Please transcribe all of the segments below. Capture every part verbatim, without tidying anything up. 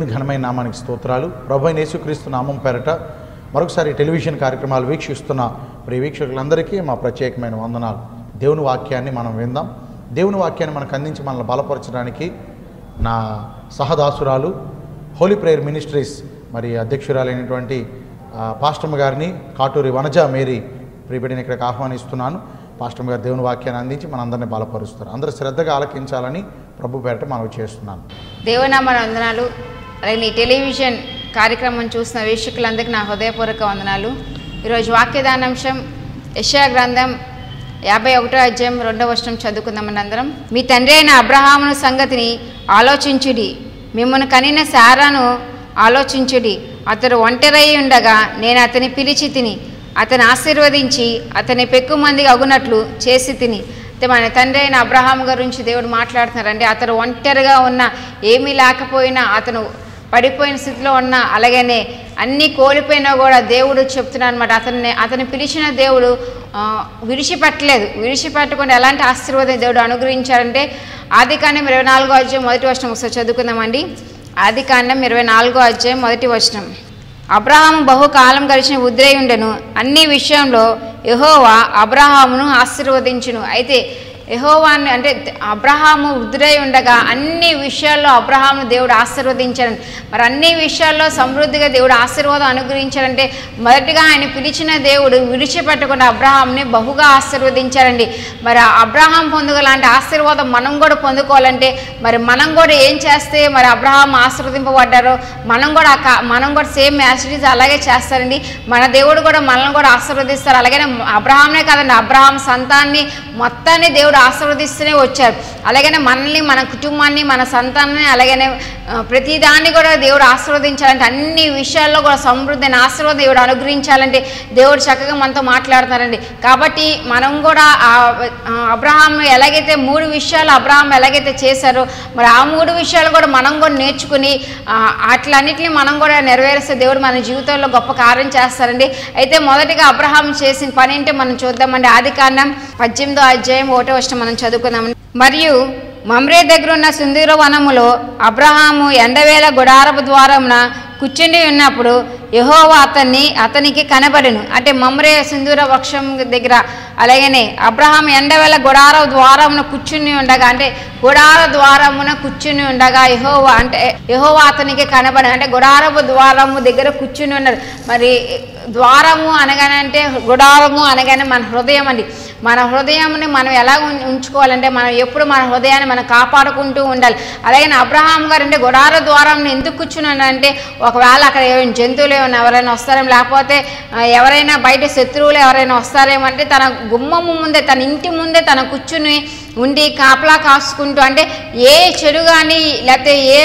ఘనమైన నామానికి స్తోత్రాలు. ప్రభువైన యేసుక్రీస్తు నామం పేరట మరొకసారి టెలివిజన్ కార్యక్రమాలు వీక్షిస్తున్న ప్రియ వీక్షకులందరికీ మా ప్రత్యేకమైన వందనాలు. దేవుని వాక్యాన్ని మనం విందాం. దేవుని వాక్యాన్ని మనకు అందించి మనల్ని బలపరచడానికి నా సహదాసురాలు హోలీ ప్రేయర్ మినిస్ట్రీస్ మరి అధ్యక్షురాలైనటువంటి పాస్టమ్ గారిని కాటూరి వనజ మేరీ ప్రియబడిని ఇక్కడికి ఆహ్వానిస్తున్నాను. పాస్టమ్ గారు దేవుని వాక్యాన్ని అందించి మనందరినీ బలపరుస్తారు. అందరూ శ్రద్ధగా ఆలకించాలని ప్రభు పేరట మనవి చేస్తున్నాను. దేవునామ వందనాలు. అలాగే ఈ టెలివిజన్ కార్యక్రమం చూసిన వీక్షకులందరికీ నా హృదయపూర్వక వందనాలు. ఈరోజు వాక్యదానాంశం యెషయా గ్రంథం యాభై ఒకటో అధ్యాయం రెండవ వచనం చదువుకుందామని అందరం. మీ తండ్రి అయిన అబ్రహామును సంగతిని ఆలోచించుడి, మిమ్మల్ని కనిన శారాను ఆలోచించుడి. అతడు ఒంటరై ఉండగా నేను అతని పిలిచి తిని అతని ఆశీర్వదించి అతని పెక్కు మందికి అగునట్లు చేసి తిని. అయితే మన తండ్రి అయిన అబ్రహాం గురించి దేవుడు మాట్లాడుతున్నారండి. అతను ఒంటరిగా ఉన్న, ఏమీ లేకపోయినా, అతను పడిపోయిన స్థితిలో ఉన్న, అలాగనే అన్నీ కోల్పోయినా కూడా దేవుడు చెప్తున్నాడు అనమాట. అతన్ని అతను పిలిచిన దేవుడు విడిచిపెట్టలేదు. విడిచిపెట్టకుండా ఎలాంటి ఆశీర్వాదం దేవుడు అనుగ్రహించారంటే ఆదికాండం ఇరవై నాలుగో అధ్యాయం మొదటి వచనం ఒకసారి చదువుకుందామండి. ఆదికాండం ఇరవై నాలుగో అధ్యాయం మొదటి వచనం. అబ్రహాము బహుకాలం గడిచిన ఉద్రేయుండెను, అన్ని విషయంలో యెహోవా అబ్రహామును ఆశీర్వదించును. అయితే యెహోవాని అంటే అబ్రహాము వృద్ధుడై ఉండగా అన్ని విషయాల్లో అబ్రహామును దేవుడు ఆశీర్వదించాడు. మరి అన్ని విషయాల్లో సమృద్ధిగా దేవుడు ఆశీర్వాదం అనుగ్రహించాడంటే మొదటిగా ఆయన పిలిచిన దేవుడు విడిచిపెట్టకుండా అబ్రహాంని బహుగా ఆశీర్వదించారండి. మరి అబ్రహాం పొందుగలాంటి ఆశీర్వాదం మనం కూడా పొందుకోవాలంటే మరి మనం కూడా ఏం చేస్తే మరి అబ్రహాం ఆశీర్వదింపబడ్డారో మనం కూడా మనం కూడా సేమ్ యాసిటీస్ అలాగే చేస్తారండి. మన దేవుడు కూడా మనల్ని కూడా ఆశీర్వదిస్తారు. అలాగే అబ్రహాంనే కాదండి, అబ్రహాం సంతాన్ని మొత్తాన్ని దేవుడు ఆశీర్వదిస్తూనే వచ్చారు. అలాగనే మనల్ని, మన కుటుంబాన్ని, మన సంతానాన్ని, అలాగనే ప్రతిదాన్ని కూడా దేవుడు ఆశీర్వదించాలంటే అన్ని విషయాల్లో కూడా సమృద్ధిని ఆశీర్వాదం దేవుడు అనుగ్రహించాలంటే దేవుడు చక్కగా మనతో మాట్లాడుతున్నారండి. కాబట్టి మనం కూడా అబ్రహాం ఎలాగైతే మూడు విషయాలు అబ్రహాం ఎలాగైతే చేశారో మరి ఆ మూడు విషయాలు కూడా మనం కూడా నేర్చుకుని అట్లన్నిటిని మనం కూడా నెరవేరిస్తే దేవుడు మన జీవితంలో గొప్ప కార్యం చేస్తారండి. అయితే మొదటిగా అబ్రహాం చేసిన పని ఏంటో మనం చూద్దామండి. ఆదికాండం పద్దెనిమిదో అధ్యాయం ఒకటో వచనం మనం చదువుకుందాం. మరియు మమ్రే దగ్గర ఉన్న సుందర వనములో అబ్రహాము ఎండవేళ గుడారపు ద్వారమున కూర్చుని ఉన్నప్పుడు యెహోవా అతన్ని అతనికి కనబడెను. అంటే మమ్రే సింధూర వృక్షం దగ్గర అలాగనే అబ్రహాం ఎండవేళ గుడార ద్వారమున కూర్చుని ఉండగా అంటే గుడార ద్వారమున కూర్చుని ఉండగా యెహోవా అంటే యెహోవా అతనికి కనబడెను. అంటే గుడారపు ద్వారము దగ్గర కూర్చుని ఉన్నారు. మరి ద్వారము అనగానే అంటే గుడారము అనగానే మన హృదయం అండి. మన హృదయంని మనం ఎలా ఉంచుకోవాలంటే మనం ఎప్పుడు మన హృదయాన్ని మనం కాపాడుకుంటూ ఉండాలి. అలాగే అబ్రహాం గారు అంటే గుడార ద్వారంని ఎందుకు కూర్చున్నానంటే ఒకవేళ అక్కడ ఏమైనా జంతువులు ఏమైనా ఎవరైనా వస్తారేమో, లేకపోతే ఎవరైనా బయట శత్రువులు ఎవరైనా వస్తారేమో అంటే తన గుమ్మము ముందే, తన ఇంటి ముందే తన కూర్చుని ఉండి కాపలా కాసుకుంటూ అంటే ఏ చెడు కానీ లేకపోతే ఏ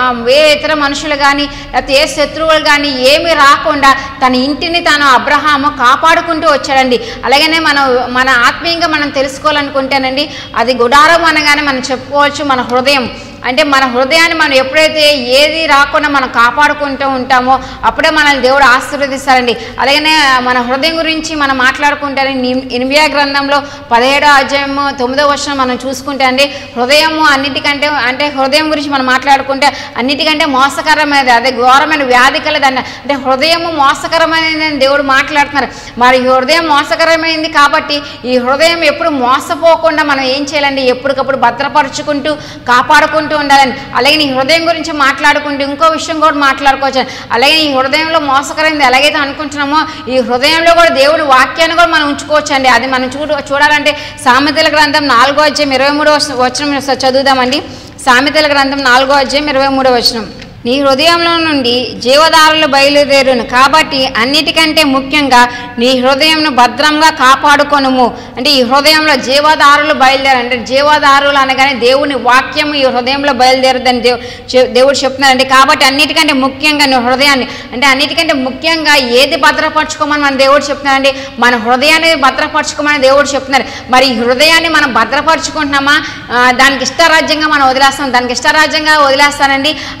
ఏ ఇతర మనుషులు కానీ లేకపోతే ఏ శత్రువులు కానీ ఏమీ రాకుండా తన ఇంటిని తాను అబ్రహాము కాపాడుకుంటూ వచ్చాడండి. అలాగనే మనం మన ఆత్మీయంగా మనం తెలుసుకోవాలనుకుంటేనండి అది గుడారం అనగానే మనం చెప్పుకోవచ్చు మన హృదయం. అంటే మన హృదయాన్ని మనం ఎప్పుడైతే ఏది రాకుండా మనం కాపాడుకుంటూ ఉంటామో అప్పుడే మనల్ని దేవుడు ఆశీర్వదిస్తారండి. అలాగనే మన హృదయం గురించి మనం మాట్లాడుకుంటే ఇర్మియా గ్రంథంలో పదిహేడో అధ్యాయము తొమ్మిదో వచనం మనం చూసుకుంటే అండి హృదయము అన్నిటికంటే అంటే హృదయం గురించి మనం మాట్లాడుకుంటే అన్నిటికంటే మోసకరమైనది, అదే ఘోరమైన వ్యాధి కలదండి. అంటే హృదయము మోసకరమైనదని దేవుడు మాట్లాడుతున్నారు. మరి హృదయం మోసకరమైంది కాబట్టి ఈ హృదయం ఎప్పుడు మోసపోకుండా మనం ఏం చేయాలండి, ఎప్పటికప్పుడు భద్రపరుచుకుంటూ కాపాడుకుంటూ ఉండాలని. అలాగే నీ హృదయం గురించి మాట్లాడుకుంటూ ఇంకో విషయం కూడా మాట్లాడుకోవచ్చు. అలాగే ఈ హృదయంలో మోసకరైంది ఎలాగైతే అనుకుంటున్నామో ఈ హృదయంలో కూడా దేవుడి వాక్యాన్ని కూడా మనం ఉంచుకోవచ్చు అండి. అది మనం చూడ చూడాలంటే సామెతల గ్రంథం నాలుగో అధ్యాయం ఇరవై మూడో వచనం చదువుదామండి. సామెతల గ్రంథం నాలుగో అధ్యాయం ఇరవై మూడో వచనం. నీ హృదయంలో నుండి జీవధారలు బయలుదేరును కాబట్టి అన్నిటికంటే ముఖ్యంగా నీ హృదయంను భద్రంగా కాపాడుకొనుము. అంటే ఈ హృదయంలో జీవధారులు బయలుదేరు అంటే జీవధారులు అనగానే దేవుని వాక్యము ఈ హృదయంలో బయలుదేరుదని దేవు దేవుడు చెప్తున్నారండి. కాబట్టి అన్నిటికంటే ముఖ్యంగా నీ హృదయాన్ని అంటే అన్నిటికంటే ముఖ్యంగా ఏది భద్రపరచుకోమని మన దేవుడు చెప్తున్నారండి, మన హృదయాన్ని భద్రపరచుకోమని దేవుడు చెప్తున్నారు. మరి ఈ హృదయాన్ని మనం భద్రపరచుకుంటున్నామా, దానికి ఇష్టరాజ్యంగా మనం వదిలేస్తాం, దానికి ఇష్టరాజ్యంగా వదిలేస్తానండి. ఆ హృదయం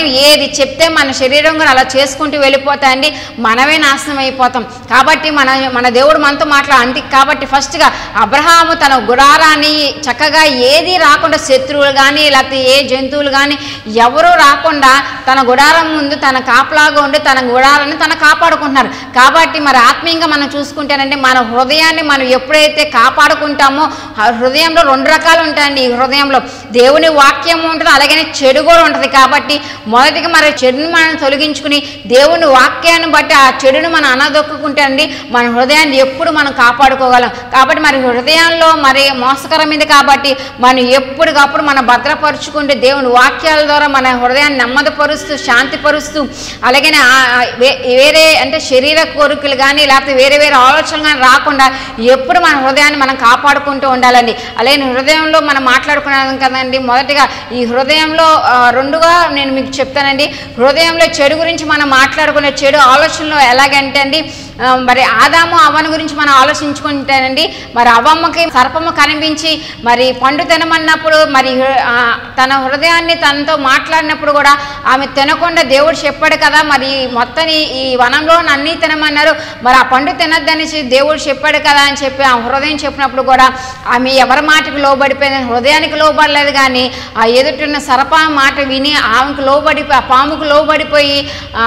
హృదయం ఏది చెప్తే మన శరీరం కూడా అలా చేసుకుంటూ వెళ్ళిపోతాయండి, మనమే నాశనం అయిపోతాం. కాబట్టి మన మన దేవుడు మనతో మాట్లాడ అంతే. కాబట్టి ఫస్ట్గా అబ్రహాము తన గుడారాన్ని చక్కగా ఏది రాకుండా, శత్రువులు కానీ లేకపోతే ఏ జంతువులు కానీ ఎవరూ రాకుండా తన గుడారం ముందు తన కాపలాగా ఉండి తన గుడారాన్ని తను కాపాడుకుంటున్నారు. కాబట్టి మరి ఆత్మీయంగా మనం చూసుకుంటేనండి, మన హృదయాన్ని మనం ఎప్పుడైతే కాపాడుకుంటామో, హృదయంలో రెండు రకాలు ఉంటాయండి. ఈ హృదయంలో దేవుని వాక్యం ఉంటుంది, అలాగనే చెడు కూడా ఉంటుంది. కాబట్టి మొదటిగా మరి చెడుని మనం తొలగించుకుని దేవుని వాక్యాన్ని బట్టి ఆ చెడును మనం అనదొక్కుంటే అండి మన హృదయాన్ని ఎప్పుడు మనం కాపాడుకోగలం. కాబట్టి మరి హృదయంలో మరి మోసకరమైంది కాబట్టి మనం ఎప్పటికప్పుడు మనం భద్రపరుచుకుంటే దేవుని వాక్యాల ద్వారా మన హృదయాన్ని నెమ్మదిపరుస్తూ శాంతిపరుస్తూ, అలాగే వేరే అంటే శరీర కోరికలు కానీ లేకపోతే వేరే వేరే ఆలోచనలు కానీ రాకుండా ఎప్పుడు మన హృదయాన్ని మనం కాపాడుకుంటూ ఉండాలండి. అలాగే హృదయంలో మనం మాట్లాడుకున్నాం కదండి, మొదటిగా ఈ హృదయంలో రెండుగా నేను మీకు చెప్తానండి. హృదయంలో చెడు గురించి మనం మాట్లాడుకునే చెడు ఆలోచనలు ఎలాగంటే అండి, మరి ఆదాము అవ్వను గురించి మనం ఆలోచించుకుంటానండి. మరి అవ్వమ్మకి సర్పము కనిపించి మరి పండు తినమన్నప్పుడు మరి తన హృదయాన్ని తనతో మాట్లాడినప్పుడు కూడా ఆమె తినకుండా దేవుడు చెప్పాడు కదా, మరి మొత్తం ఈ వనంలో అన్నీ తినమన్నారు, మరి ఆ పండు తినద్దని దేవుడు చెప్పాడు కదా అని చెప్పి ఆ హృదయం చెప్పినప్పుడు కూడా ఆమె ఎవరి మాటకు లోబడిపోయింది, హృదయానికి లోబడలేదు. కానీ ఆ ఎదుటిన్న సర్ప మాట విని ఆమెకు లోబడిపోయి ఆ పాముకు లోబడిపోయి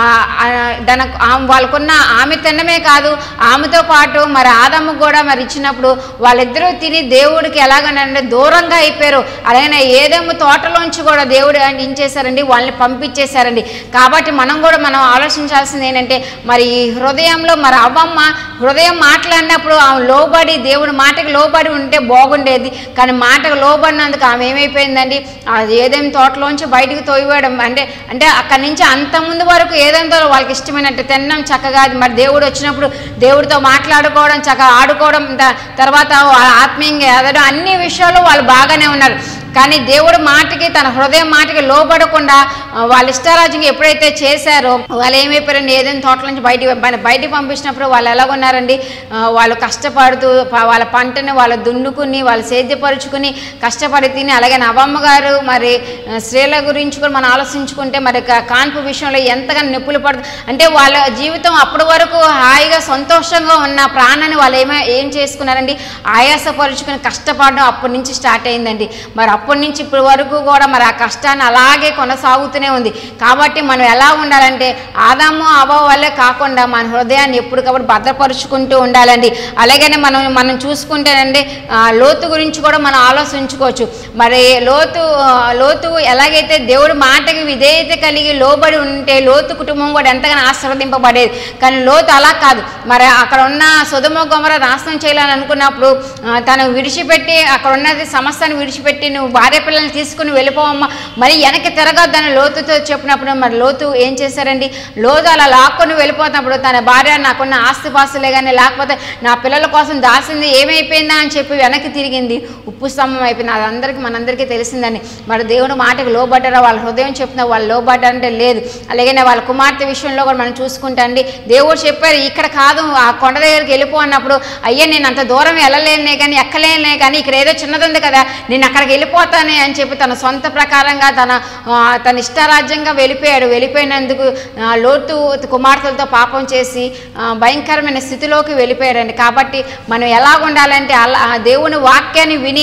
దాని వాళ్ళకున్న ఆమె తినమే కాదు ఆమెతో పాటు మరి ఆదమ్మ కూడా మరి ఇచ్చినప్పుడు వాళ్ళిద్దరూ తిని దేవుడికి ఎలాగనంటే దూరంగా అయిపోయారు. అలాగే ఏదేమో తోటలోంచి కూడా దేవుడు ఏం చేశారండి, వాళ్ళని పంపించేశారండి. కాబట్టి మనం కూడా మనం ఆలోచించాల్సింది ఏంటంటే, మరి ఈ హృదయంలో మరి అవ్వమ్మ హృదయం మాట్లాడినప్పుడు ఆమె లోబడి దేవుడి మాటకు లోబడి ఉంటే బాగుండేది. కానీ మాటకు లోబడినందుకు ఆమె ఏమైపోయిందండి, అది ఏదేమి తోటలోంచి బయటకు తోయడం అంటే అంటే అక్కడి నుంచి అంత ముందు వరకు ఏదేంతో వాళ్ళకి ఇష్టమైనట్టు తిన్నాం చక్కగా. మరి దేవుడు వచ్చినప్పుడు దేవుడితో మాట్లాడుకోవడం, చక్కగా ఆడుకోవడం, తర్వాత ఆత్మీయంగా ఎదగడం, అన్ని విషయాలు వాళ్ళు బాగానే ఉన్నారు. కానీ దేవుడు మాటకి తన హృదయం మాటకి లోబడకుండా వాళ్ళ ఇష్టారాజ్యంగా ఎప్పుడైతే చేశారో వాళ్ళు ఏమైపోయారండి, ఏదైనా తోటల నుంచి బయటికి బయటికి పంపించినప్పుడు వాళ్ళు ఎలాగొన్నారండి, వాళ్ళు కష్టపడుతూ వాళ్ళ పంటని వాళ్ళు దున్నుకుని వాళ్ళు సేద్యపరుచుకుని కష్టపడి తిని, అలాగే నవమ్మ గారు మరి స్త్రీల గురించి కూడా మనం ఆలోచించుకుంటే మరి కాన్పు విషయంలో ఎంతగానో నొప్పులు పడుతుంది. అంటే వాళ్ళ జీవితం అప్పటి వరకు హాయిగా సంతోషంగా ఉన్న ప్రాణాన్ని వాళ్ళు ఏమో ఏం చేసుకున్నారండి, ఆయాసపరుచుకుని కష్టపడడం అప్పటి నుంచి స్టార్ట్ అయిందండి. మరి అప్పటి నుంచి ఇప్పటి వరకు కూడా మరి ఆ కష్టాన్ని అలాగే కొనసాగుతూనే ఉంది. కాబట్టి మనం ఎలా ఉండాలంటే ఆదాము అవ్వ వల్లే కాకుండా మన హృదయాన్ని ఎప్పటికప్పుడు భద్రపరుచుకుంటూ ఉండాలండి. అలాగనే మనం మనం చూసుకుంటేనండి లోతు గురించి కూడా మనం ఆలోచించుకోవచ్చు. మరి లోతు లోతు ఎలాగైతే దేవుడి మాటకి విధేయత కలిగి లోబడి ఉంటే లోతు కుటుంబం కూడా ఎంతగానో ఆశీర్వదింపబడేది. కానీ లోతు అలా కాదు. మరి అక్కడ ఉన్న సొదొమ గొమొర్రా నాశనం చేయాలని అనుకున్నప్పుడు తను విడిచిపెట్టి అక్కడ ఉన్నది సమస్తాన్ని విడిచిపెట్టి నువ్వు భార్య పిల్లల్ని తీసుకుని వెళ్ళిపోవమ్మా, మరి వెనక్కి తిరగొద్దని లోతుతో చెప్పినప్పుడు మరి లోతు ఏం చేశారండి, లోతు అలా లాక్కొని వెళ్ళిపోతున్నప్పుడు తన భార్య నాకున్న ఆస్తిపాస్తులే కానీ లేకపోతే నా పిల్లల కోసం దాసింది ఏమైపోయిందా అని చెప్పి వెనక్కి తిరిగింది, ఉప్పు స్తంభం అయిపోయింది. అది అందరికీ మనందరికీ తెలిసిందని. మరి దేవుడు మాటకు లోబడ్డారా, వాళ్ళ హృదయం చెప్పిన వాళ్ళు లోబడ్డారంటే లేదు. అలాగే వాళ్ళ కుమార్తె విషయంలో కూడా మనం చూసుకుంటా అండి, దేవుడు చెప్పారు ఇక్కడ కాదు ఆ కొండ దగ్గరికి వెళ్ళిపో అన్నప్పుడు, అయ్యా నేను అంత దూరం వెళ్ళలేనే కానీ ఎక్కలేనే కానీ ఇక్కడ ఏదో చిన్నది ఉంది కదా నేను అక్కడికి వెళ్ళిపోతానే అని చెప్పి తన సొంత ప్రకారంగా తన తన ఇష్టారాజ్యంగా వెళ్ళిపోయాడు. వెళ్ళిపోయినందుకు లోతు కుమార్తెలతో పాపం చేసి భయంకరమైన స్థితిలోకి వెళ్ళిపోయాడండి. కాబట్టి మనం ఎలా ఉండాలంటే అలా దేవుని వాక్యాన్ని విని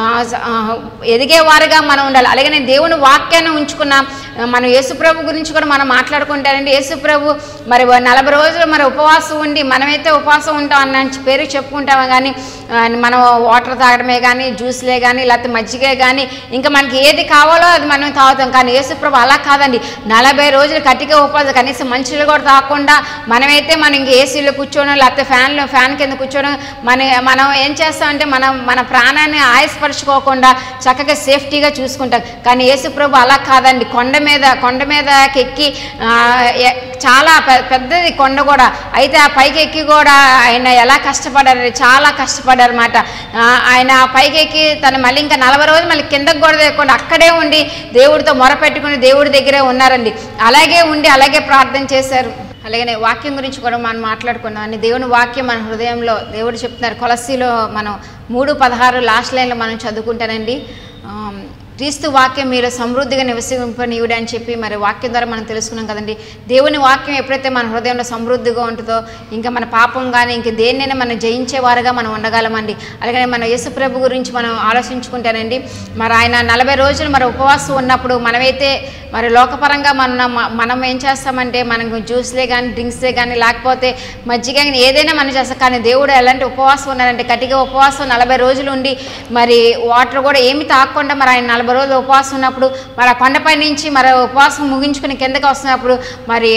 ఎదిగేవారుగా మనం ఉండాలి. అలాగే నేను దేవుని వాక్యాన్ని ఉంచుకున్న మనం యేసుప్రభు గురించి కూడా మనం మాట్లాడుకుంటానండి. యేసుప్రభు మరి నలభై రోజులు మరి ఉపవాసం ఉండి మనమైతే ఉపవాసం ఉంటాం అన్న పేరు చెప్పుకుంటాము, కానీ మనం వాటర్ తాగడమే కానీ జ్యూస్లే కానీ లేకపోతే మజ్జిగే కానీ ఇంకా మనకి ఏది కావాలో అది మనం తాగుతాం. కానీ యేసుప్రభు అలా కాదండి, నలభై రోజులు కట్టిగా ఉపవాసం కనీసం మంచిలు కూడా తాగకుండా మనమైతే మనం ఇంక ఏసీలో కూర్చోవడం లేకపోతే ఫ్యాన్లో ఫ్యాన్ కింద కూర్చోవడం మన మనం ఏం చేస్తామంటే మనం మన ప్రాణాన్ని ఆయాసపరచుకోకుండా చక్కగా సేఫ్టీగా చూసుకుంటాం. కానీ యేసుప్రభు అలా కాదండి, కొండ మీద కొండ మీదకి ఎక్కి చాలా పెద్దది కొండ కూడా అయితే ఆ పైకి ఎక్కి కూడా ఆయన ఎలా కష్టపడారు, చాలా కష్టపడారు అన్నమాట. ఆయన పైకి ఎక్కి తను మళ్ళీ ఇంకా నలభై రోజులు మళ్ళీ కిందకు కూడా లేకుండా అక్కడే ఉండి దేవుడితో మొరపెట్టుకుని దేవుడి దగ్గరే ఉన్నారండి. అలాగే ఉండి అలాగే ప్రార్థన చేశారు. అలాగే వాక్యం గురించి కూడా మనం మాట్లాడుకున్నాం అని దేవుని వాక్యం మన హృదయంలో దేవుడు చెప్తున్నారు. కొలస్సీలో మనం మూడు పదహారు లాస్ట్ లైన్లో మనం చదువుకుంటానండి. క్రీస్తు వాక్యం మీలో సమృద్ధిగా నివసింపనీయుడు అని చెప్పి మరి వాక్యం ద్వారా మనం తెలుసుకున్నాం కదండి. దేవుని వాక్యం ఎప్పుడైతే మన హృదయంలో సమృద్ధిగా ఉంటుందో ఇంకా మన పాపం కానీ ఇంక దేన్నైనా మనం జయించేవారుగా మనం ఉండగలమండి. అలాగే మన యేసు ప్రభు గురించి మనం ఆలోచించుకుంటానండి. మరి ఆయన నలభై రోజులు మరి ఉపవాసం ఉన్నప్పుడు మనమైతే మరి లోకపరంగా మన మనం ఏం చేస్తామంటే మనకు జ్యూస్లే కానీ డ్రింక్స్లే కానీ లేకపోతే మజ్జిగ కానీ ఏదైనా మనం చేస్తాం. కానీ దేవుడు ఎలాంటి ఉపవాసం ఉన్నారంటే కటిగా ఉపవాసం నలభై రోజులు ఉండి మరి వాటర్ కూడా ఏమి తాగకుండా మరి ఆయన నలభై రోజులు ఉపవాసం ఉన్నప్పుడు మరి ఆ కొండపై నుంచి మరి ఉపవాసం ముగించుకుని కిందకి వస్తున్నప్పుడు మరి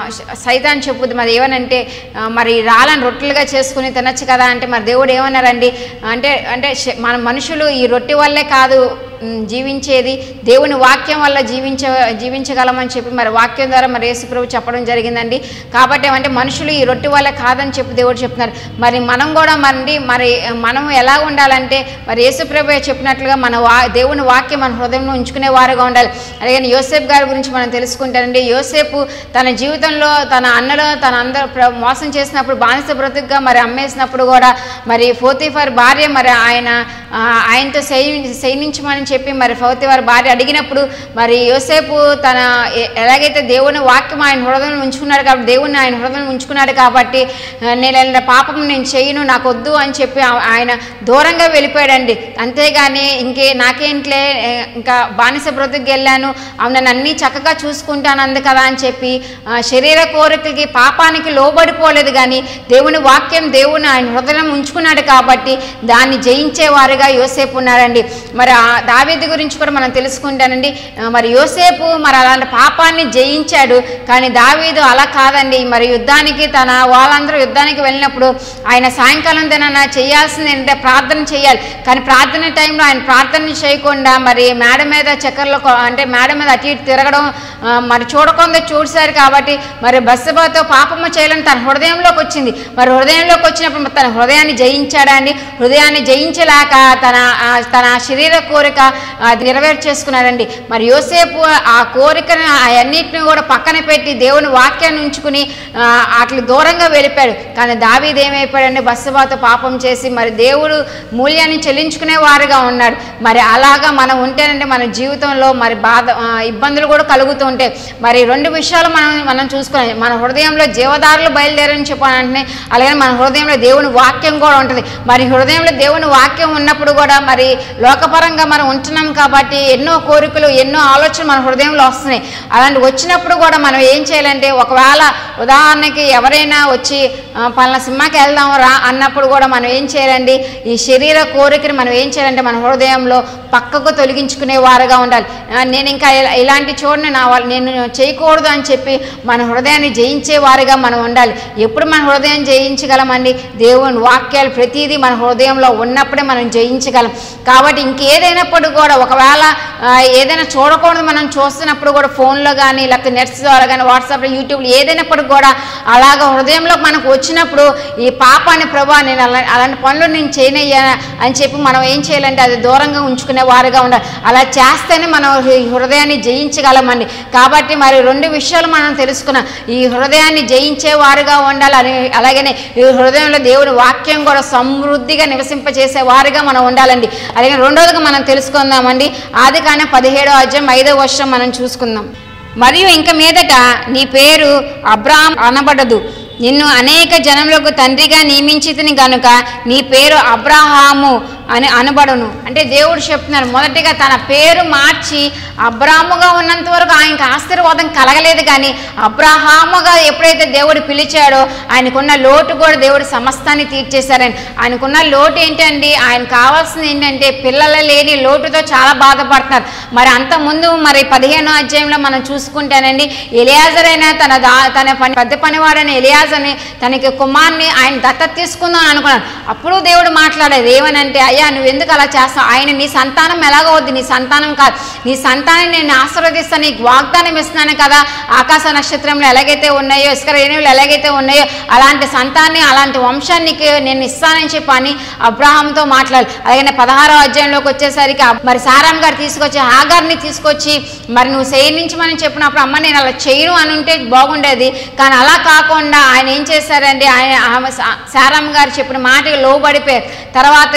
సైతాన్ చెప్పుద్ది మరి ఏమనంటే మరి రాళ్ళని రొట్టెలుగా చేసుకుని తినచ్చు కదా అంటే మరి దేవుడు ఏమన్నారండి అంటే అంటే మన మనుషులు ఈ రొట్టె వల్లే కాదు జీవించేది దేవుని వాక్యం వల్ల జీవించ జీవించగలమని చెప్పి మరి వాక్యం ద్వారా మరి యేసు ప్రభు చెప్పడం జరిగిందండి. కాబట్టి ఏమంటే మనుషులు ఈ రొట్టె వల్ల కాదని చెప్పి దేవుడు చెప్తున్నారు. మరి మనం కూడా మరి మరి మనం ఎలా ఉండాలంటే మరి యేసు ప్రభు చెప్పినట్లుగా మన వా దేవుని వాక్యం మన హృదయంలో ఉంచుకునే వారుగా ఉండాలి. అలాగే యోసేపు గారి గురించి మనం తెలుసుకుంటానండి. యోసేపు తన జీవితంలో తన అన్నలో తన అందరూ మోసం చేసినప్పుడు బానిస బ్రతుకుగా మరి అమ్మేసినప్పుడు కూడా మరి పోతీఫర్ భార్య మరి ఆయన ఆయనతో సైనించమని చెప్పి మరి పోతీఫర్ భార్య అడిగినప్పుడు మరి యోసేపు తన ఎలాగైతే దేవుని వాక్యం ఆయన హృదయంలో ఉంచుకున్నాడు కాబట్టి దేవుని ఆయన హృదయంలో ఉంచుకున్నాడు కాబట్టి నేను పాపం నేను చేయను నాకు వద్దు అని చెప్పి ఆయన దూరంగా వెళ్ళిపోయాడండి. అంతేగాని ఇంకే నాకేంట్లే ఇంకా బానిస బ్రతుకు వెళ్ళాను నన్ను అన్నీ చక్కగా చూసుకుంటాను అంది కదా అని చెప్పి శరీర కోరికలకి పాపానికి లోబడిపోలేదు. కానీ దేవుని వాక్యం దేవుని ఆయన హృదయం ఉంచుకున్నాడు కాబట్టి దాన్ని జయించేవారుగా యోసేపు ఉన్నాడండి. మరి దావీదు గురించి కూడా మనం తెలుసుకుంటానండి. మరి యోసేపు మరి అలాంటి పాపాన్ని జయించాడు. కానీ దావీదు అలా కాదండి. మరి యుద్ధానికి తన వాళ్ళందరూ యుద్ధానికి వెళ్ళినప్పుడు ఆయన సాయంకాలం తిన చేయాల్సింది ఏంటంటే ప్రార్థన చేయాలి. కానీ ప్రార్థన టైంలో ఆయన ప్రార్థన చేయకుండా మరి మేడ మీద చక్కర్లో అంటే మేడ మీద అటు ఇటు తిరగడం మరి చూడకుండా చూసారు కాబట్టి మరి బత్షెబతో పాపము చేయాలని తన హృదయంలోకి వచ్చింది. మరి హృదయంలోకి వచ్చినప్పుడు తన హృదయాన్ని జయించాడా అండి. హృదయాన్ని జయించలేక తన తన శరీర కోరిక నెరవేర్చేసుకున్నాడండి. మరి యోసేపు ఆ కోరికను అవన్నిటిని కూడా పక్కన పెట్టి దేవుని వాక్యాన్ని ఉంచుకుని అట్లా దూరంగా వెళ్ళిపోయాడు. కానీ దావీదు ఏమైపోయాడండి బత్షెబతో పాపం చేసి మరి దేవుడు మూల్యాన్ని చెల్లించుకునే వారుగా ఉన్నాడు. మరి అలాగా మనం ఉంటేనంటే మన జీవితంలో మరి బాధ ఇబ్బందులు కూడా కలుగుతూ ఉంటాయి. మరి రెండు విషయాలు మనం మనం చూసుకున్నాం. మన హృదయంలో జీవదారులు బయలుదేరని చెప్పాలంటే అలాగే మన హృదయంలో దేవుని వాక్యం కూడా ఉంటుంది. మరి హృదయంలో దేవుని వాక్యం ఉన్నప్పుడు కూడా మరి లోకపరంగా మనం ఉంటున్నాం కాబట్టి ఎన్నో కోరికలు ఎన్నో ఆలోచనలు మన హృదయంలో వస్తున్నాయి. అలాంటి వచ్చినప్పుడు కూడా మనం ఏం చేయాలంటే ఒకవేళ ఉదాహరణకి ఎవరైనా వచ్చి పలానా సినిమాకి వెళ్దాం రా అన్నప్పుడు కూడా మనం ఏం చేయాలండి ఈ శరీర కోరికని మనం ఏం చేయాలంటే మన హృదయంలో పక్కకు తొలగించుకునే వారుగా ఉండాలి. నేను ఇంకా ఇలాంటి చూడని నా నేను చేయకూడదు అని చెప్పి మన హృదయాన్ని జయించే వారుగా మనం ఉండాలి. ఎప్పుడు మన హృదయం జయించగలమండి దేవుని వాక్యాలు ప్రతిదీ మన హృదయంలో ఉన్నప్పుడే మనం జయించగలం. కాబట్టి ఇంకేదైనప్పుడు కూడా ఒకవేళ ఏదైనా చూడకూడదు మనం చూస్తున్నప్పుడు కూడా ఫోన్లో కానీ లేకపోతే నెట్స్ ద్వారా కానీ వాట్సాప్లో యూట్యూబ్లో ఏదైనప్పుడు కూడా అలాగ హృదయంలో మనకు వచ్చినప్పుడు ఈ పాపాన్ని ప్రభా నేను అలా అలాంటి పనులు నేను చేయనయ్యా అని చెప్పి మనం ఏం చేయాలంటే అది దూరంగా ఉంచుకునే వారుగా ఉండాలి. అలా చేస్తేనే మనం హృదయాన్ని జయించగలమండి. కాబట్టి మరి రెండు విషయాలు మనం తెలుసుకున్నాం. ఈ హృదయాన్ని జయించే వారుగా ఉండాలి అని అలాగనే ఈ హృదయంలో దేవుని వాక్యం కూడా సమృద్ధిగా నివసింపజేసే వారుగా మనం ఉండాలండి. అలాగే రెండోదిగా మనం తెలుసుకుందామండి. ఆదికాండం పదిహేడో అధ్యాయం ఐదో వచనం మనం చూసుకుందాం. మరియు ఇంక మీదట నీ పేరు అబ్రాహాం అనబడదు, నిన్ను అనేక జనములకు తండ్రిగా నియమించితిని గనుక నీ పేరు అబ్రహాము అని అనబడును. అంటే దేవుడు చెప్తున్నారు మొదటిగా తన పేరు మార్చి అబ్రాహాముగా ఉన్నంత వరకు ఆయనకు ఆశీర్వాదం కలగలేదు. కానీ అబ్రహాముగా ఎప్పుడైతే దేవుడు పిలిచాడో ఆయనకున్న లోటు కూడా దేవుడు సమస్తాన్ని తీర్చేశారని. ఆయనకున్న లోటు ఏంటండి ఆయన కావాల్సింది ఏంటంటే పిల్లలు లేని లోటుతో చాలా బాధపడుతున్నారు. మరి అంతకుముందు మరి పదిహేనో అధ్యాయంలో మనం చూసుకుంటానండి ఎలియాజర్ అయినా తన దా తన పని పెద్ద పనివాడని ఎలియాజర్ అని తనకి కుమార్ని ఆయన దత్తత తీసుకుందాం అని అనుకున్నాడు. అప్పుడు దేవుడు మాట్లాడేది ఏమనంటే అయ్యా నువ్వు ఎందుకు అలా చేస్తావు, ఆయన నీ సంతానం ఎలాగవద్దు, నీ సంతానం కాదు, నీ సంతానం నేను ఆశీర్వదిస్తాను, నీకు వాగ్దానం ఇస్తున్నాను కదా, ఆకాశ నక్షత్రంలో ఎలాగైతే ఉన్నాయో ఇసుక రేణువులు ఎలాగైతే ఉన్నాయో అలాంటి సంతాన్ని అలాంటి వంశానికి నేను ఇస్తానని చెప్పి అని అబ్రహాంతో మాట్లాడాలి. అలాగే పదహారో అధ్యాయంలోకి వచ్చేసరికి మరి సారాం గారు తీసుకొచ్చి హాగార్ని తీసుకొచ్చి మరి నువ్వు చేయనించమని చెప్పినప్పుడు అమ్మ నేను అలా చేయను అని ఉంటే బాగుండేది. కానీ అలా కాకుండా ఆయన ఏం చేశారంటే ఆయన సారాం గారు చెప్పిన మాటకి లోబడిపోయారు. తర్వాత ఇస్మాయిల్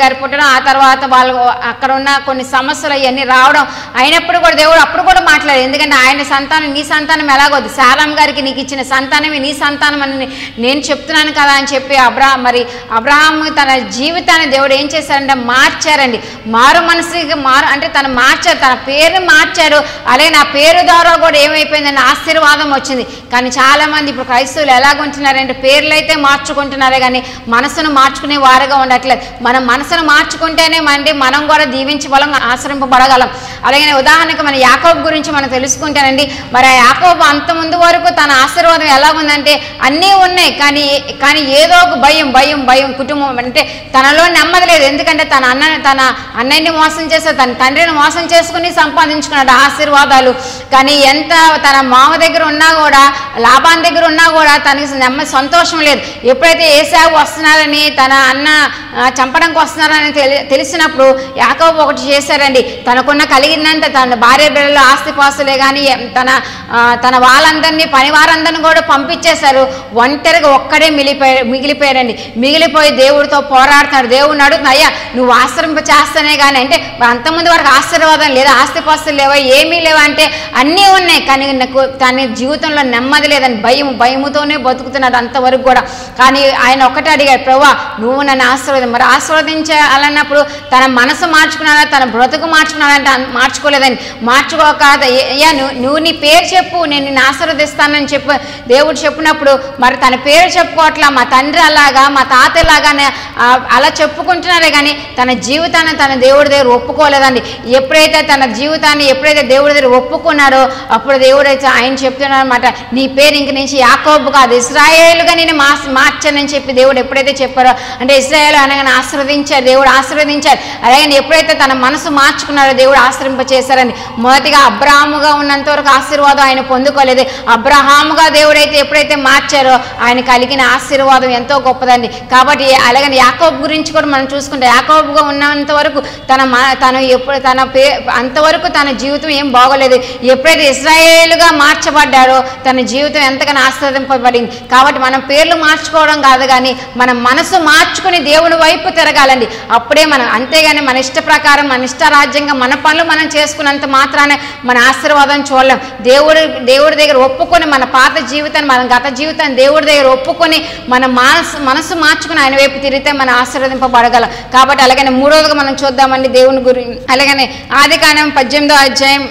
గారు పుట్టడం, ఆ తర్వాత వాళ్ళు అక్కడ ఉన్న కొన్ని సమస్యలు అవన్నీ రావడం అయినప్పుడు కూడా దేవుడు అప్పుడు కూడా మాట్లాడారు. ఎందుకంటే ఆయన సంతానం నీ సంతానం ఎలాగోద్దు, శారాం గారికి నీకు ఇచ్చిన సంతానమే నీ సంతానం అని నేను చెప్తున్నాను కదా అని చెప్పి అబ్రహం మరి అబ్రహాం తన జీవితాన్ని దేవుడు ఏం చేశారంటే మార్చారండి. మారు మనసుకి మారు అంటే తను మార్చారు, తన పేరుని మార్చారు. అలాగే నా పేరు ద్వారా కూడా ఏమైపోయిందంటే ఆశీర్వాదం వచ్చింది. కానీ చాలామంది ఇప్పుడు క్రైస్తవులు ఎలాగుంటున్నారంటే పేర్లు అయితే మార్చుకుంటున్నారే కానీ మనసును మార్చుకునే వారుగా ఉండట్లేదు. మనం మనసును మార్చుకుంటేనే అంటే మనం కూడా దీవించబలం ఆశ్రయింపబడగలం. అలాగే ఉదాహరణకు మన యాకోబు గురించి మనం తెలుసుకుంటానండి. మరి ఆ యాకోబు అంత ముందు వరకు తన ఆశీర్వాదం ఎలా ఉందంటే అన్నీ ఉన్నాయి, కానీ కానీ ఏదో ఒక భయం భయం భయం కుటుంబం అంటే తనలో నెమ్మది లేదు. ఎందుకంటే తన అన్న తన అన్నయ్యని మోసం చేస్తే తన తండ్రిని మోసం చేసుకుని సంపాదించుకున్నాడు ఆశీర్వాదాలు. కానీ ఎంత తన మామ దగ్గర ఉన్నా కూడా లాభాన్ దగ్గర ఉన్నా కూడా తనకి నెమ్మది సంతోషం లేదు. ఎప్పుడైతే ఏసావు వస్తున్నారని తన అన్న చంపడానికి వస్తున్నారని తెలి తెలిసినప్పుడు యాకోబు ఒకటి చేశారండి. తనకున్న కలిగినంత తన భార్య బిడ్డలు ఆస్తిపాస్తులే కానీ తన తన వాళ్ళందరినీ పని వారందరినీ కూడా పంపించేశారు. ఒంటరిగా ఒక్కడే మిగిలిపోయారు మిగిలిపోయారండి మిగిలిపోయి దేవుడితో పోరాడుతాడు. దేవుడిని అడుగుతున్నా, అయ్యా నువ్వు ఆశ్రయింప చేస్తానే కానీ అంటే అంతమంది వరకు ఆశీర్వాదం లేదా, ఆస్తిపాస్తులు లేవా, ఏమీ లేవా అంటే అన్నీ ఉన్నాయి, కానీ నాకు తన జీవితంలో నెమ్మది లేదని భయం భయముతోనే బతుకుతున్నాడు అంతవరకు కూడా. కానీ ఆయన ఒక్కటే అడిగాడు, ప్రభువా నువ్వు నన్ను ఆశీర్వదం మరి ఆశీర్వదించాలన్నప్పుడు తన మనసు మార్చుకున్నాడా, తన బ్రతుకు మార్చుకున్నాడంటే మార్చుకోలేదని. మార్చుకోక అయ్యా నువ్వు నువ్వు నీ పేరు చెప్పు నేను నిన్ను ఆశీర్వదిస్తానని చెప్పు దేవుడు చెప్పినప్పుడు మరి తన పేరు చెప్పుకోవట్లా. మా తండ్రి అలాగా మా తాతలాగానే అలా చెప్పుకుంటున్నారే కానీ తన జీవితాన్ని తన దేవుడి దగ్గర ఒప్పుకోలేదండి. ఎప్పుడైతే తన జీవితాన్ని ఎప్పుడైతే దేవుడి దగ్గర ఒప్పుకున్నాడో అప్పుడు దేవుడు అయితే ఆయన చెప్తున్నాడు అనమాట, నీ పేరు ఇంక నుంచి యాకోబు కాదు ఇశ్రాయేలుగా నేను మా మార్చానని చెప్పి దేవుడు ఎప్పుడైతే చెప్పారో అంటే ఇశ్రాయేలు అనగానే ఆశీర్వదించారు, దేవుడు ఆశీర్వదించారు. అలాగే ఎప్పుడైతే తన మనసు మార్చుకున్నారో దేవుడు ఆశ్రయింప చేశారని. మొదటిగా అబ్రహాముగా ఉన్నంత వరకు ఆశీర్వాదం ఆయన పొందుకోలేదు. అబ్రహాముగా దేవుడైతే ఎప్పుడైతే మార్చారో ఆయన కలిగిన ఆశీర్వాదం ఎంతో గొప్పదండి. కాబట్టి అలాగని యాకోబు గురించి కూడా మనం చూసుకుంటే యాకోబుగా ఉన్నంత వరకు తన తను ఎప్పుడు తన పే అంతవరకు తన జీవితం ఏం బాగోలేదు. ఎప్పుడైతే ఇశ్రాయేలుగా మార్చబడ్డారో తన జీవితం ఎంతగానో ఆశీర్వదింపబడింది. కాబట్టి మనం పేర్లు మార్చుకోవడం కాదు కానీ మన మనసు మార్చుకుని దేవుని వైపు తిరగాలండి. అప్పుడే మనం అంతేగాని మన ఇష్ట ప్రకారం మన ఇష్ట రాజ్యంగా మన పనులు మనం చేసుకున్నంత మాత్రానే మన ఆశీర్వాదం చూడలేం. దేవుడు దేవుడి దగ్గర ఒప్పుకొని మన పాత జీవితాన్ని మన గత జీవితాన్ని దేవుడి దగ్గర ఒప్పుకొని మన మనసు మనసు మార్చుకుని ఆయన వైపు తిరిగితే మన ఆశీర్వదింపబడగలం. కాబట్టి అలాగనే మూడవదిగా మనం చూద్దామండి దేవుని గురించి. అలాగనే ఆదికాండం పద్దెనిమిదో అధ్యాయం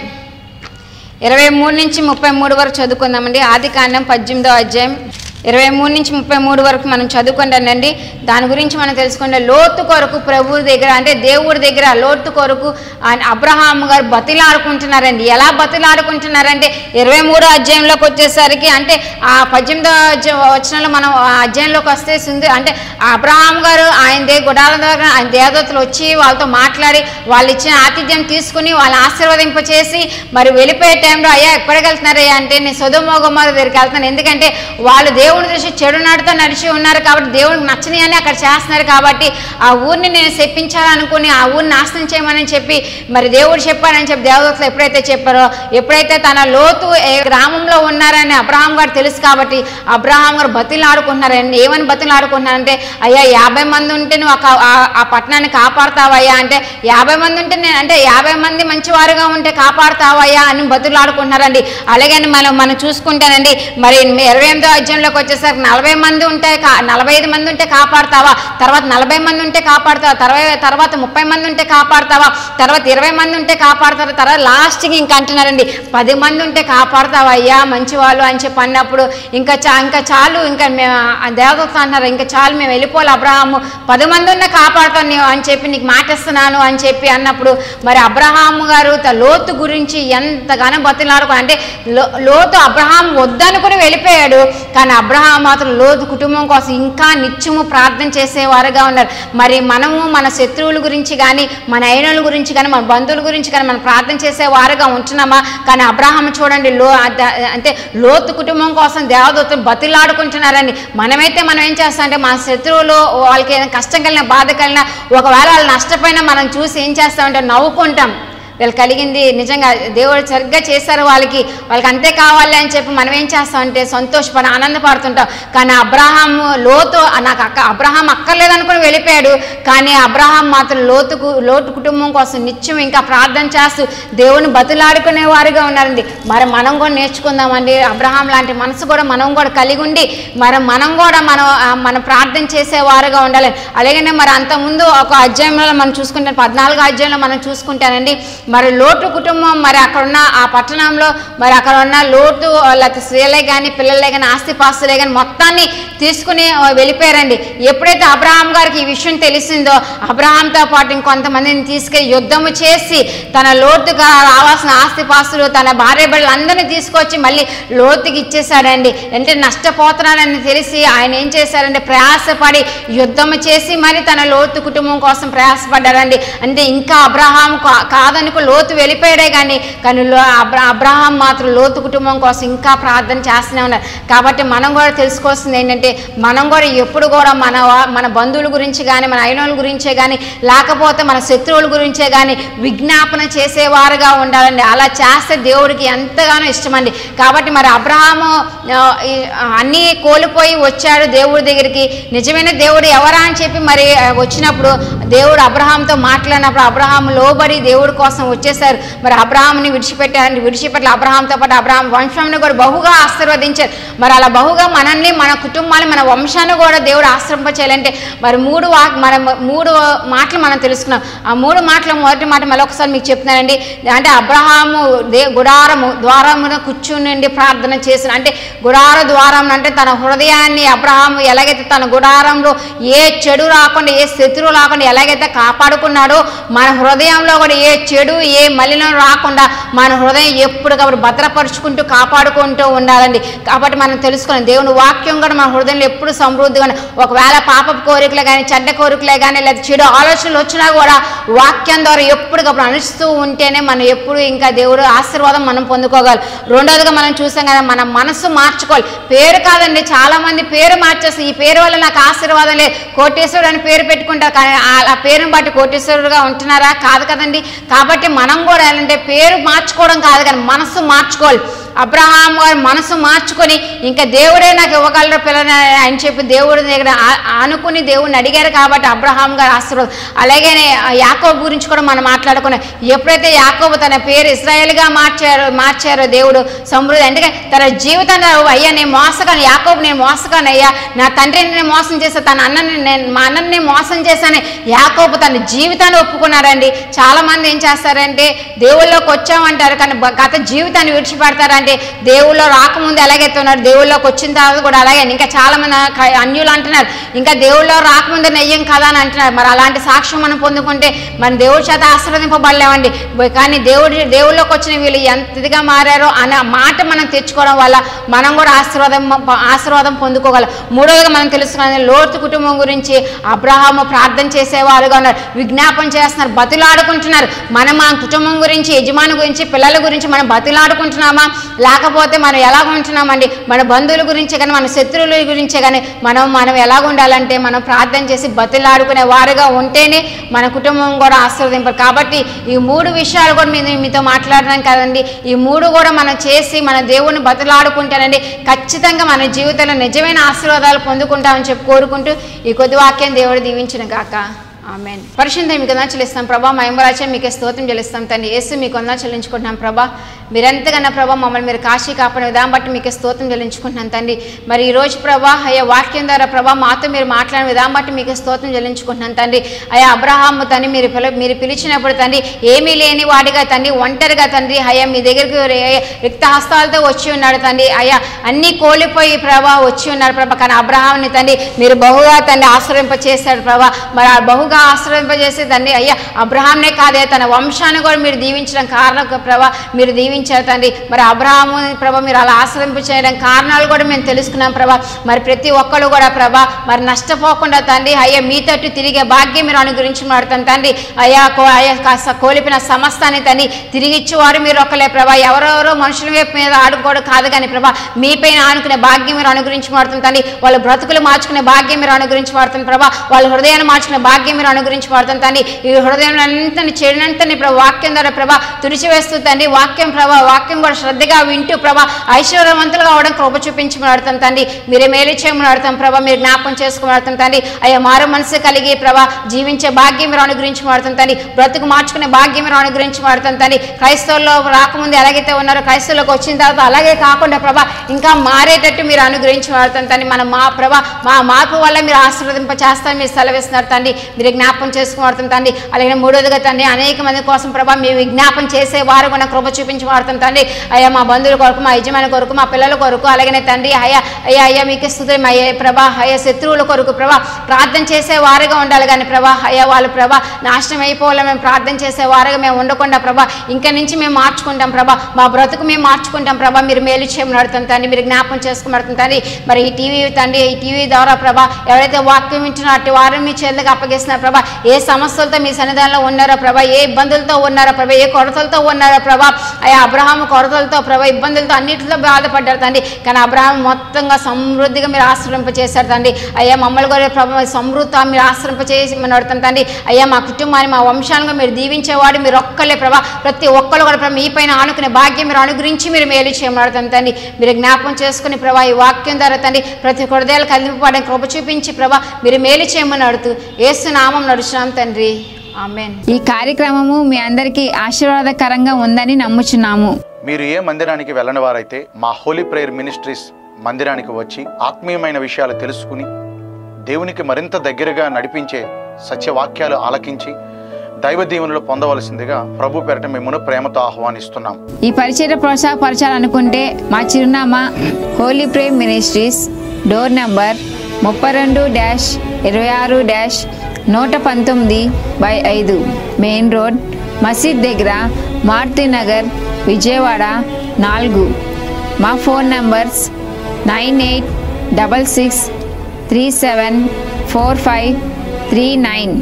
ఇరవై మూడు నుంచి ముప్పై మూడు వరకు చదువుకుందామండి. ఆదికాండం పద్దెనిమిదో అధ్యాయం ఇరవై మూడు నుంచి ముప్పై మూడు వరకు మనం చదువుకుంటానండి. దాని గురించి మనం తెలుసుకుంటే లోతు కొరకు ప్రభు దగ్గర అంటే దేవుడి దగ్గర లోతు కొరకు అబ్రహాం గారు బతిలాడుకుంటున్నారండి. ఎలా బతిలాడుకుంటున్నారంటే ఇరవై మూడో అధ్యాయంలోకి వచ్చేసరికి అంటే ఆ పద్దెనిమిదో వచనంలో మనం ఆ అధ్యాయంలోకి వస్తే సుంది అంటే అబ్రహాం గారు ఆయన దే గుడాల దగ్గర ఆయన దేవతలు వచ్చి వాళ్ళతో మాట్లాడి వాళ్ళు ఇచ్చిన ఆతిథ్యం తీసుకుని వాళ్ళని ఆశీర్వదింప చేసి మరి వెళ్ళిపోయే టైంలో అయ్యా ఎక్కడికి వెళ్తున్నారయ్యా అంటే నేను సొదొమ గొమొర్రా దగ్గరికి వెళ్తున్నాను. ఎందుకంటే వాళ్ళు దేవుడు దృష్టి చెడు నాడుతో నడిచి ఉన్నారు కాబట్టి దేవుడికి నచ్చని అని అక్కడ చేస్తున్నారు కాబట్టి ఆ ఊరిని నేను శపించాలనుకుని ఆ ఊరిని నాశనం చేయమని చెప్పి మరి దేవుడు చెప్పారని చెప్పి దేవదూతలు ఎప్పుడైతే చెప్పారో ఎప్పుడైతే తన లోతు గ్రామంలో ఉన్నారని అబ్రహాం గారు తెలుసు కాబట్టి అబ్రహాం గారు బతిలు ఆడుకుంటున్నారండి. ఏమని బతిలు ఆడుకుంటున్నారంటే అయ్యా యాభై మంది ఉంటే నువ్వు ఆ పట్టణాన్ని కాపాడుతావయ్యా అంటే యాభై మంది ఉంటే నేను అంటే యాభై మంది మంచివారుగా ఉంటే కాపాడుతావయ్యా అని బతులు ఆడుకుంటున్నారండి. అలాగే మనం మనం చూసుకుంటానండి మరి ఇరవై ఎనిమిదో అధ్యాయంలోకి వచ్చేసరికి నలభై మంది ఉంటే నలభై ఐదు మంది ఉంటే కాపాడుతావా, తర్వాత నలభై మంది ఉంటే కాపాడుతావా, తర్వాత తర్వాత ముప్పై మంది ఉంటే కాపాడుతావా, తర్వాత ఇరవై మంది ఉంటే కాపాడుతారు, తర్వాత లాస్ట్కి ఇంకా అంటున్నారండి పది మంది ఉంటే కాపాడుతావా అయ్యా మంచి వాళ్ళు అని చెప్పి అన్నప్పుడు ఇంకా చా ఇంకా చాలు ఇంకా మేము దేవదూత అంటున్నారు ఇంకా చాలు మేము వెళ్ళిపోవాలి అబ్రహాము పది మంది ఉన్నా కాపాడుతాను నీవు అని చెప్పి నీకు మాటిస్తున్నాను అని చెప్పి అన్నప్పుడు మరి అబ్రహాము గారు లోతు గురించి ఎంతగానో బతిలాడుకో అంటే లోతు అబ్రహాం వద్దనుకుని వెళ్ళిపోయాడు. కానీ అబ్రహాం మాత్రం లోతు కుటుంబం కోసం ఇంకా నిత్యము ప్రార్థన చేసేవారుగా ఉన్నారు. మరి మనము మన శత్రువుల గురించి కానీ మన అయినల గురించి కానీ మన బంధువుల గురించి కానీ మనం ప్రార్థన చేసేవారుగా ఉంటున్నామా? కానీ అబ్రహాం చూడండి లో అంటే లోతు కుటుంబం కోసం దేవదూతలు బతిలాడుకుంటున్నారని. మనమైతే మనం ఏం చేస్తాం అంటే మన శత్రువులు వాళ్ళకి ఏదైనా కష్టం కలిగిన బాధ కలిగిన ఒకవేళ వాళ్ళు నష్టపోయినా మనం చూసి ఏం చేస్తామంటే నవ్వుకుంటాం. వీళ్ళు కలిగింది నిజంగా దేవుడు సరిగ్గా చేశారు, వాళ్ళకి వాళ్ళకి అంతే కావాలి అని చెప్పి మనం ఏం చేస్తామంటే సంతోషపడి ఆనందపడుతుంటాం. కానీ అబ్రహాం లోతు నాకు అక్క అబ్రహాం అక్కర్లేదనుకుని వెళ్ళిపోయాడు, కానీ అబ్రహాం మాత్రం లోతుకు లోతు కుటుంబం కోసం నిత్యం ఇంకా ప్రార్థన చేస్తూ దేవుని బతులాడుకునే వారుగా ఉన్నారండి. మరి మనం కూడా నేర్చుకుందామండి, అబ్రహాం లాంటి మనసు కూడా మనం కూడా కలిగి ఉండి మరి మనం కూడా మనం మనం ప్రార్థన చేసేవారుగా ఉండాలి. అలాగనే మరి అంతకుముందు ఒక అధ్యాయంలో మనం చూసుకుంటే పద్నాలుగో అధ్యాయంలో మనం చూసుకుంటానండి, మరి లోటు కుటుంబం మరి అక్కడ ఉన్న ఆ పట్టణంలో మరి అక్కడ ఉన్న లోటు లేకపోతే స్త్రీలే కానీ పిల్లలే కానీ ఆస్తిపాస్తులే కానీ మొత్తాన్ని తీసుకుని వెళ్ళిపోయారండి. ఎప్పుడైతే అబ్రహాం గారికి ఈ విషయం తెలిసిందో అబ్రహాంతో పాటు ఇంకొంతమందిని తీసుకెళ్ళి యుద్ధము చేసి తన లోతుగా రావాల్సిన ఆస్తిపాస్తులు తన భార్య బిడ్డలందరినీ తీసుకొచ్చి మళ్ళీ లోతుకి ఇచ్చేసాడండి. అంటే నష్టపోతున్నాడని తెలిసి ఆయన ఏం చేశారంటే ప్రయాసపడి యుద్ధము చేసి మరి తన లోతు కుటుంబం కోసం ప్రయాసపడ్డారండి. అంటే ఇంకా అబ్రహాం కాదనుకో లోతు వెళ్ళిపోయాడే కానీ కానీ అబ్రహాం మాత్రం లోతు కుటుంబం కోసం ఇంకా ప్రార్థన చేస్తూనే ఉన్నారు. కాబట్టి మనం కూడా తెలుసుకోవాల్సింది ఏంటంటే మనం కూడా ఎప్పుడు కూడా మన మన బంధువుల గురించి కానీ మన అయినోళ్ళ గురించే కానీ లేకపోతే మన శత్రువుల గురించే కానీ విజ్ఞాపన చేసేవారుగా ఉండాలండి. అలా చేస్తే దేవుడికి ఎంతగానో ఇష్టమండి. కాబట్టి మరి అబ్రహాము అన్నీ కోల్పోయి వచ్చాడు దేవుడి దగ్గరికి. నిజమైన దేవుడు ఎవరా అని చెప్పి మరి వచ్చినప్పుడు దేవుడు అబ్రహాంతో మాట్లాడినప్పుడు అబ్రహాం లోబడి దేవుడి కోసం వచ్చేసారు. మరి అబ్రహాంని విడిచిపెట్టారండి. విడిచిపెట్టాలి అబ్రహాంతో పాటు అబ్రహాం వంశాన్ని కూడా బహుగా ఆశీర్వదించారు. మరి అలా బహుగా మనల్ని మన కుటుంబాన్ని మన వంశాన్ని కూడా దేవుడు ఆశ్రయింపచేయాలంటే మరి మూడు వా మన మూడు మాటలు మనం తెలుసుకున్నాం. ఆ మూడు మాటలు మొదటి మాట మళ్ళీ ఒకసారి మీకు చెప్తున్నానండి. అంటే అబ్రహాము దే గుడారము ద్వారమున కూర్చుని ప్రార్థన చేసిన అంటే గుడార ద్వారం అంటే తన హృదయాన్ని అబ్రహాము ఎలాగైతే తన గుడారంలో ఏ చెడు రాకుండా ఏ శత్రువు రాకుండా ఎలాగైతే కాపాడుకున్నాడో మన హృదయంలో కూడా ఏ చెడు ఏ మలినం రాకుండా మన హృదయం ఎప్పుడు కాబట్టి భద్రపరుచుకుంటూ కాపాడుకుంటూ ఉండాలండి. కాబట్టి మనం తెలుసుకున్నాం దేవుని వాక్యం కూడా మన హృదయంలో ఎప్పుడు సమృద్ధిగా ఒకవేళ పాప కోరికలే కానీ చెడ్డ కోరికలే కానీ లేదా చెడు ఆలోచనలు వచ్చినా కూడా వాక్యం ద్వారా ఎప్పటికప్పుడు అనుస్తూ ఉంటేనే మనం ఎప్పుడు ఇంకా దేవుడు ఆశీర్వాదం మనం పొందుకోగలం. రెండోదిగా మనం చూసాం కదా మన మనసు మార్చుకోవాలి. పేరు కాదండి, చాలా మంది పేరు మార్చేసి ఈ పేరు వల్ల నాకు ఆశీర్వాదం లేదు కోటేశ్వరుడు అని పేరు పెట్టుకుంటారు. కానీ ఆ పేరుని బట్టి కోటేశ్వరుడుగా ఉంటున్నారా? కాదు కదండి. కాబట్టి మనం కూడా ఏంటంటే పేరు మార్చుకోవడం కాదు కానీ మనసు మార్చుకోవాలి. అబ్రహాం గారు మనసు మార్చుకొని ఇంకా దేవుడే నాకు ఇవ్వగలరు పిల్లని అని చెప్పి దేవుడి దగ్గర ఆనుకుని దేవుడిని అడిగారు. కాబట్టి అబ్రహాం గారు ఆశీర్వాదం. అలాగే యాకోబు గురించి కూడా మనం మాట్లాడుకున్నాం. ఎప్పుడైతే యాకోబు తన పేరు ఇశ్రాయేలుగా మార్చారో మార్చారో దేవుడు సమృద్ధి అంటే తన జీవితాన్ని అయ్యా నేను మోసగాను యాకోబు నేను మోసగాను అయ్యా నా తండ్రిని నేను మోసం చేశాను తన అన్నని నేను మా అన్నని మోసం చేశాను యాకోబు తన జీవితాన్ని ఒప్పుకున్నారండి. చాలా మంది ఏం చేస్తారంటే దేవుళ్ళలోకి వచ్చామంటారు కానీ గత జీవితాన్ని విడిచిపెడతారు. అంటే దేవుళ్ళో రాకముందు ఎలాగైతే ఉన్నారు దేవుళ్ళలోకి వచ్చిన తర్వాత కూడా అలాగే ఇంకా చాలా మంది అన్యులు అంటున్నారు ఇంకా దేవుళ్ళో రాకముందు నెయ్యం కదా అని అంటున్నారు. మరి అలాంటి సాక్ష్యం మనం పొందుకుంటే మన దేవుడి చేత ఆశీర్వదింపబడలేమండి. కానీ దేవుడి దేవుళ్ళలోకి వచ్చిన వీళ్ళు ఎంత ఇదిగా మారారో అనే మాట మనం తెచ్చుకోవడం వల్ల మనం కూడా ఆశీర్వాదం ఆశీర్వాదం పొందుకోగలం. మూడోదిగా మనం తెలుసుకున్న లోతు కుటుంబం గురించి అబ్రహాము ప్రార్థన చేసేవారుగా ఉన్నారు, విజ్ఞాపన చేస్తున్నారు, బతులాడుకుంటున్నారు. మనం మన కుటుంబం గురించి యజమాని గురించి పిల్లల గురించి మనం బతులాడుకుంటున్నామా లేకపోతే మనం ఎలాగ ఉంటున్నామండి మన బంధువుల గురించే కానీ మన శత్రువుల గురించే కానీ మనం మనం ఎలాగ ఉండాలంటే మనం ప్రార్థన చేసి బతులాడుకునే వారుగా ఉంటేనే మన కుటుంబం కూడా ఆశీర్వదింపారు. కాబట్టి ఈ మూడు విషయాలు కూడా నేను మీతో మాట్లాడడం కదండి. ఈ మూడు కూడా మనం చేసి మన దేవుని బతులాడుకుంటానండి ఖచ్చితంగా మన జీవితంలో నిజమైన ఆశీర్వాదాలు పొందుకుంటామని చెప్పి కోరుకుంటూ ఈ కొద్ది వాక్యం దేవుడు దీవించిన గాక. ఆమెన్. పరిశుద్ధం మీకు వందనాలు చెల్లిస్తాం ప్రభా, మహిమరాజ్యం మీకే స్తోత్రం చెల్లిస్తాం తండ్రి. యేసు మీకు వందనాలు చెల్లించుకుంటున్నాం ప్రభా. మీరెంతగానో ప్రభా మమ్మల్ని మీరు కాశీ కాపాడిన విధానం బట్టి మీకే స్తోత్రం చెల్లించుకుంటున్నాం తండ్రి. మరి ఈరోజు ప్రభా అయ్యా వాక్యం ద్వారా ప్రభా మాతో మీరు మాట్లాడిన విధానం బట్టి మీకే స్తోత్రం చెల్లించుకుంటున్నాం తండ్రి. అయ్యా అబ్రహాము తండ్రి మీరు పిల మీరు పిలిచినప్పుడు తండ్రి ఏమీ లేని వాడిగా తండ్రి ఒంటరిగా తండ్రి అయ్యా మీ దగ్గరికి రిక్త హస్తాలతో వచ్చి ఉన్నాడు తండ్రి. అయ్యా అన్నీ కోల్పోయి ప్రభా వచ్చి ఉన్నారు ప్రభా. కానీ అబ్రహాంని తండ్రి మీరు బహుగా తండ్రి ఆశ్రయింప చేశాడు ప్రభా. మరి ఆ బహుగా ఆశ్రయింపజేసే తండ్రి అయ్యా అబ్రహాంనే కాదే తన వంశాన్ని కూడా మీరు దీవించడం కారణం ప్రభా. మీరు దీవించి దీవించారు తండ్రి. మరి అబ్రహాము ప్రభా మీరు అలా ఆశ్రయింపు చేయడం కారణాలు కూడా మేము తెలుసుకున్నాం ప్రభా. మరి ప్రతి ఒక్కరు కూడా ప్రభా మరి నష్టపోకుండా తండ్రి అయ్యా మీ తట్టు తిరిగే భాగ్యం మీరు అనుగురించి మాడుతాను తండ్రి. అయ్యా కో అయ్యా కాస్త కోల్పోయిన సమస్తాన్ని తండ్రి తిరిగి ఇచ్చేవారు మీరు ఒక్కలే ప్రభా. ఎవరెవరో మనుషుల వైపు మీద ఆడుకోవడం కాదు కానీ ప్రభా మీపైన ఆనుకునే భాగ్యం మీరు అనుగురించి మాడుతుంది తండ్రి. వాళ్ళ బ్రతుకులు మార్చుకునే భాగ్యం మీరు అనుగురించి మాడుతుంది ప్రభా. వాళ్ళ హృదయాన్ని మార్చుకునే భాగ్యం మీరు అనుగురించి మాడుతుంది తండ్రి. ఈ హృదయం అంతని చెడినంతని ప్రభా వాక్యం ద్వారా ప్రభా తుడిచివేస్తూ తండ్రి వాక్యం ప్రభా వాక్యం కూడా శ్రద్ధగా వింటూ ప్రభా ఐశ్వర్యవంతులుగా అవడం కృప చూపించమని అడుగుతాం తండ్రి. మీరే మేలు చేయమని అడుగుతాం ప్రభా. మీరు జ్ఞాపకం చేసుకోమని అడుగుతాం తండ్రి. అయ్యా మారు మనసు కలిగి ప్రభా జీవించే భాగ్యం మీరు అనుగ్రహించి మాడుతాం తండ్రి. బ్రతుకు మార్చుకునే భాగ్యం మీరు అనుగ్రహించి మాడుతాం తండ్రి. క్రైస్తవుల్లో రాకముందు ఎలాగైతే ఉన్నారో క్రైస్తవులకు వచ్చిన తర్వాత అలాగే కాకుండా ప్రభా ఇంకా మారేటట్టు మీరు అనుగ్రహించి మాడుతాం తండ్రి. మన మా ప్రభా మా మార్పు వల్ల మీరు ఆశీర్వదింప చేస్తారని మీరు సెలవిస్తున్నారు తండ్రి. మీరు జ్ఞాపకం చేసుకుని తండ్రి. అలాగే మూడోదిగా తండ్రి అనేక మంది కోసం ప్రభా మీ విజ్ఞాపం చేసే వారు కూడా కృప చూపించి వాడుతాం తండ్రి. అయ్యా మా బంధువుల కొరకు మా యజమాని కొరకు మా పిల్లల కొరకు అలాగనే తండ్రి అయ్యా అయ్యా అయ్యా మీకు స్తుతి అయ్యే ప్రభా అయ్యా శత్రువుల కొరకు ప్రభా ప్రార్థన చేసే వారుగా ఉండాలి కానీ ప్రభా అయ్యా వాళ్ళు ప్రభా నాశనం అయిపోవాలని మేము ప్రార్థన చేసే వారుగా మేము ఉండకుండా ప్రభా ఇంకా నుంచి మేము మార్చుకుంటాం ప్రభా. మా బ్రతుకు మేము మార్చుకుంటాం ప్రభా. మీరు మేలు చేయమని అడుగుతాం తండ్రి. మీరు జ్ఞాపకం చేసుకుని తండ్రి. మరి ఈ టీవీ తండ్రి ఈ టీవీ ద్వారా ప్రభా ఎవరైతే వాక్యం వింటున్నారో అటు వారిని మీ చేతులకు అప్పగిస్తున్నారు ప్రభా. ఏ సమస్యలతో మీ సన్నిధానంలో ఉన్నారో ప్రభా ఏ ఇబ్బందులతో ఉన్నారో ప్రభా ఏ కొరతలతో ఉన్నారో ప్రభా అయ్యా అబ్రహాము కొరతలతో ప్రభా ఇబ్బందులతో అన్నింటిలో బాధపడ్డారు తండ్రి. కానీ అబ్రహాం మొత్తంగా సమృద్ధిగా మీరు ఆశ్రయింప చేశారు తండ్రి. అయ్యా మమ్మల్ని కూడా ప్రభా సమృద్ధి మీరు ఆశ్రయింప చేసి మనం అడుగుతాం తండ్రి. అయ్యా మా కుటుంబాన్ని మా వంశాలను మీరు దీవించేవాడు మీరు ఒక్కలే ప్రభా. ప్రతి ఒక్కరు కూడా ప్రభా మీ పైన ఆనుకునే భాగ్యం మీరు అనుగ్రహించి మీరు మేలు చేయమని అడుగుతాం తండ్రి. మీరు జ్ఞాపకం చేసుకుని ప్రభా ఈ వాక్యం ద్వారా తండ్రి ప్రతి హృదయాలు కదిలింపబడని కృప చూపించి ప్రభా మీరు మేలు చేయమని అడుగుతూ యేసు నామం నడుచున్నాం తండ్రి. ఆమేన్. ఈ కార్యక్రమము మీ అందరికీ ఆశీర్వాదకరంగా ఉందని నమ్ముచున్నాము. మీరు ఏ మందిరానికి వెళ్ళని వారైతే మా హోలీ ప్రేయర్ మినిస్ట్రీస్ మందిరానికి వచ్చి ఆత్మీయమైన విషయాలు తెలుసుకుని దేవునికి మరింత దగ్గరగా నడిపించే సత్యవాక్యాలు ఆలకించి దైవ దీవెనలు పొందవలసిందిగా ప్రభు పేరిట మిమ్మల్ని ప్రేమతో ఆహ్వానిస్తున్నాం. ఈ పరిచయ ప్రోత్సాహపరచాలనుకుంటే మా చిరునామా Holy Prayer Ministries, door number ముప్పై రెండు డాష్ ఇరవై ఆరు డాష్ నూట పంతొమ్మిది బై ఐదు, మెయిన్ రోడ్, మసీద్ దగ్గర, మారుతి నగర్, విజయవాడ నాలుగు. మా phone numbers nine eight double six three seven four five three nine,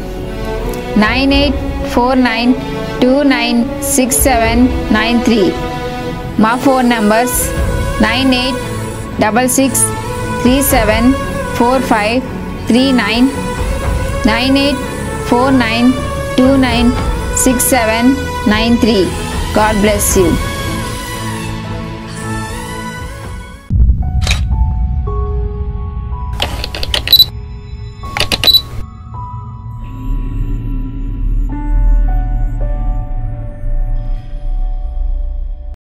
nine eight four nine two nine six seven nine three. మా phone numbers nine eight double six three seven four five three nine, nine eight four nine two nine six seven nine three. God bless you.